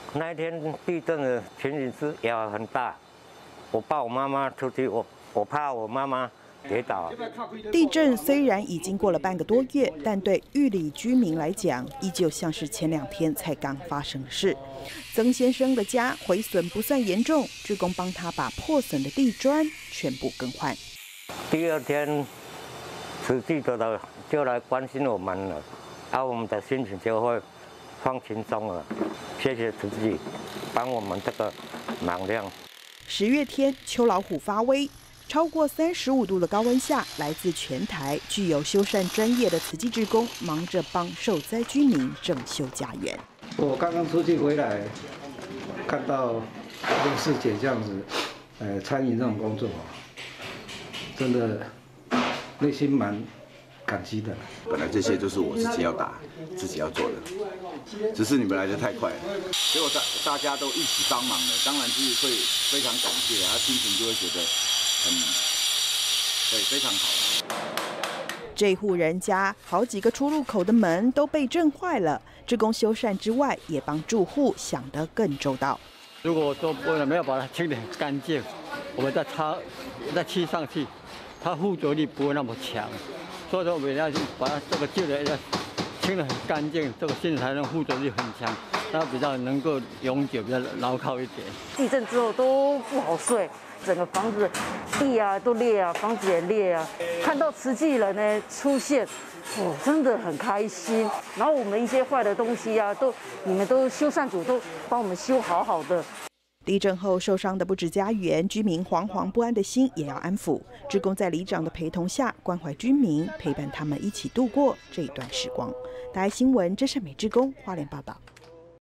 那一天地震的情形是摇很大，我爸我妈妈出去，我怕我妈妈跌倒。 地震虽然已经过了半个多月，但对玉里居民来讲，依旧像是前2天才刚发生的事。曾先生的家毁损不算严重，志工帮他把破损的地砖全部更换。 第2天，慈济的就来关心我们了，我们的心情就会放轻松了。谢谢慈济帮我们这个忙量。 10月天，秋老虎发威。超过35度的高温下，来自全台具有修缮专业的慈济志工，忙着帮受灾居民整修家园。 我刚刚出去回来，看到陆师姐这样子，参与这种工作，真的内心蛮感激的。 本来这些就是我自己要打、自己要做的，只是你们来得太快了，结果大家都一起帮忙了，当然是会非常感谢，心情就会觉得对，非常好。 这户人家好几个出入口的门都被震坏了，志工修缮之外，也帮住户想得更周到。 如果说我没有把它清得很干净，我们再漆上去，它附着力不会那么强。所以说我们要把它这个旧的要清得很干净，这个新的才能附着力很强，它比较能够永久，比较牢靠一点。 地震之后都不好睡。整个房子地啊都裂啊，房子也裂啊。看到慈济人呢出现，真的很开心。然后我们一些坏的东西啊，你们都修缮组都帮我们修好好的。 地震后受伤的不止家园，居民惶惶不安的心也要安抚。志工在里长的陪同下，关怀居民，陪伴他们一起度过这一段时光。大爱新闻，真善美志工花莲报道。